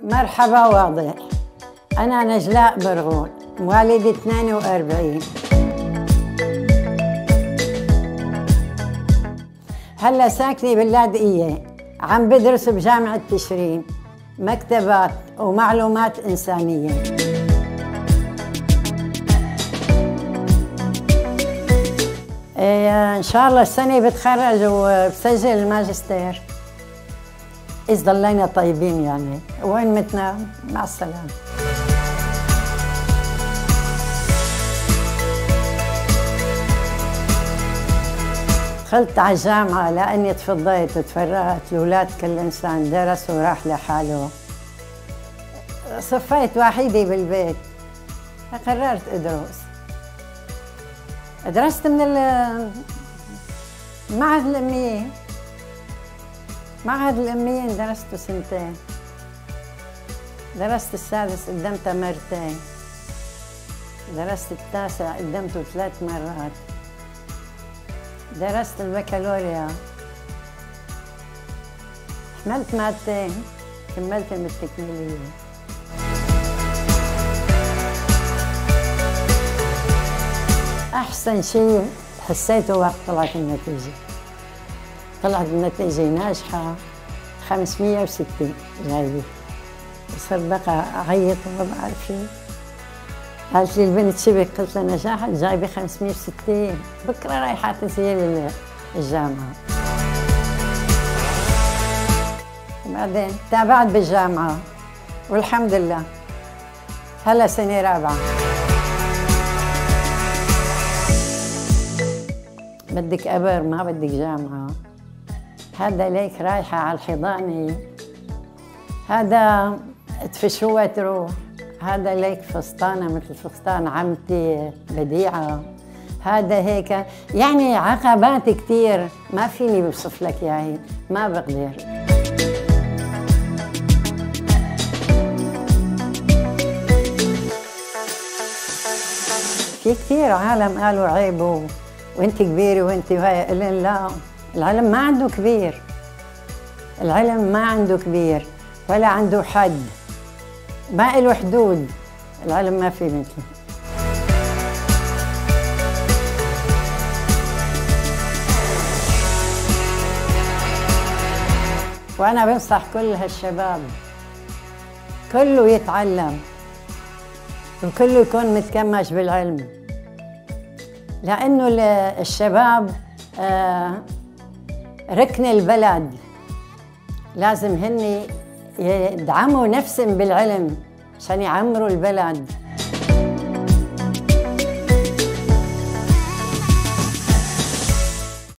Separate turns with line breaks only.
مرحبا واضح. أنا نجلاء برغون، مواليد 42. هلا ساكنة باللاذقية، عم بدرس بجامعة تشرين مكتبات ومعلومات إنسانية. إن شاء الله السنة بتخرج وبسجل الماجستير إذا ضلينا طيبين يعني. وين متنا؟ مع السلامة. دخلت على الجامعة لأني تفضيت وتفرغت، الأولاد كل إنسان درس وراح لحاله. صفيت وحيدة بالبيت، فقررت أدرس. درست من معهد الأمية. معهد الأمية درسته 2 سنين. درست السادس قدمته 2 مرات. درست التاسع قدمته 3 مرات. درست البكالوريا، حملت 2 مادتين، كملتهم بالتكميلية. أحسن شيء حسيته وقت طلعت النتيجة. طلعت النتيجة ناجحة 560 جايبة. صرت بقى أعيط وما بعرف شو. قالت لي البنت شبك، قلت لها نجحت جايبة 560، بكرة رايحة تسجيل الجامعة. بعدين تابعت بالجامعة والحمد لله هلا سنة 4. بدك أبر ما بدك جامعة. هذا ليك رايحة على الحضانة، هذا تفشوها تروح، هذا ليك فستانة مثل فستان عمتي بديعة، هذا هيك يعني عقبات كتير ما فيني بوصف لك اياها، ما بقدر. في كتير عالم قالوا عيب وانت كبيرة وانت هاي، قلت لا، العلم ما عنده كبير. العلم ما عنده كبير ولا عنده حد، ما له حدود. العلم ما في مثله. وأنا بنصح كل هالشباب كله يتعلم وكله يكون متكمش بالعلم، لأنه الشباب ركن البلد. لازم هن يدعموا نفسهم بالعلم عشان يعمروا البلد.